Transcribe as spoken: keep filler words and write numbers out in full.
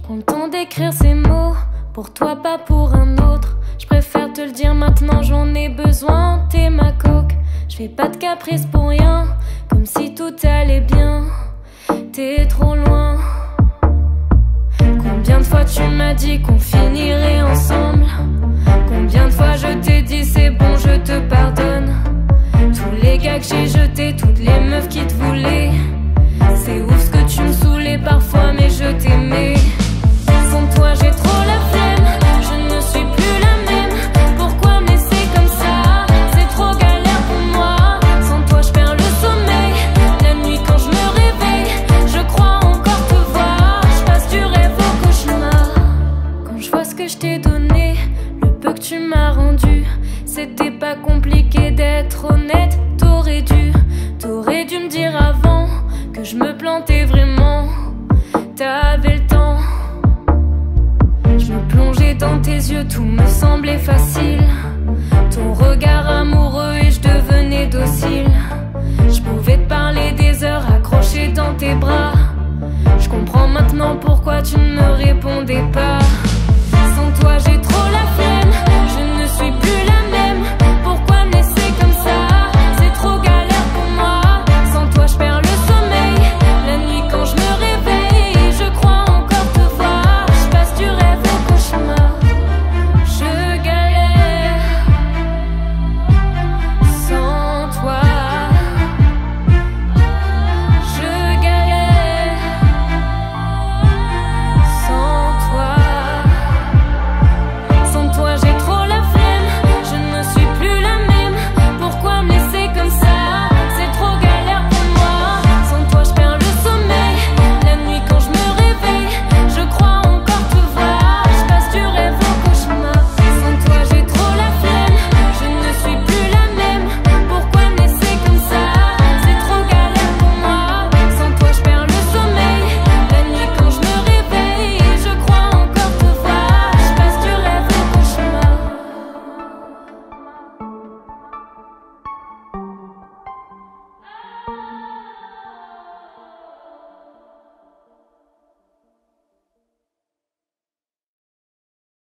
Prends le temps d'écrire ces mots, pour toi pas pour un autre. Je préfère te le dire maintenant, j'en ai besoin, t'es ma coque. Je fais pas de caprice pour rien, comme si tout allait bien. T'es trop loin. Combien de fois tu m'as dit qu'on finirait ensemble? Combien de fois je t'ai dit c'est bon, je te pardonne? Tous les gars que j'ai jetés, toutes les meufs qui te voulaient. C'est ouf ce que tu me saoulais parfois, mais je t'aimais. Sans toi j'ai trop la flemme, je ne suis plus la même. Pourquoi me laisser comme ça? C'est trop galère pour moi. Sans toi je perds le sommeil. La nuit quand je me réveille, je crois encore te voir. Je passe du rêve au cauchemar. Quand je vois ce que je t'ai donné, le peu que tu m'as rendu, c'était pas compliqué d'être honnête. T'aurais dû, t'aurais dû me dire avant que je me plantais vraiment. T'avais le temps. Je me plongeais dans tes yeux, tout me semblait facile. Ton regard amoureux et je devenais docile. Je pouvais te parler des heures accrochée dans tes bras. Je comprends maintenant pourquoi tu ne me répondais pas. Sans toi j'ai trop la flemme.